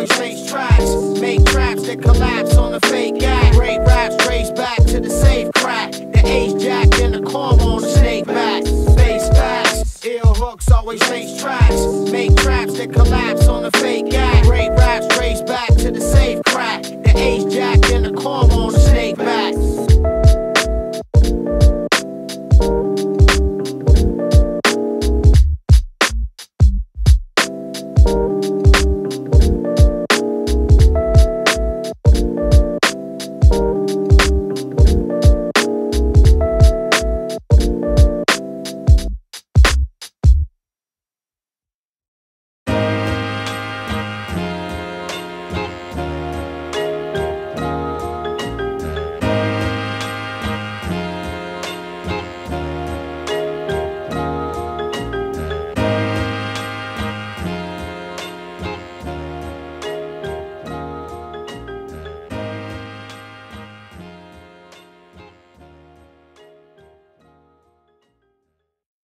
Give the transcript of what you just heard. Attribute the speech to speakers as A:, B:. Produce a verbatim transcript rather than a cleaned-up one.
A: always face tracks. Make traps that collapse on the fake act. Great raps trace back to the safe crack. The ace jack and the corn on the snake back. Face facts, ill hooks always face tracks. Make traps that collapse on the fake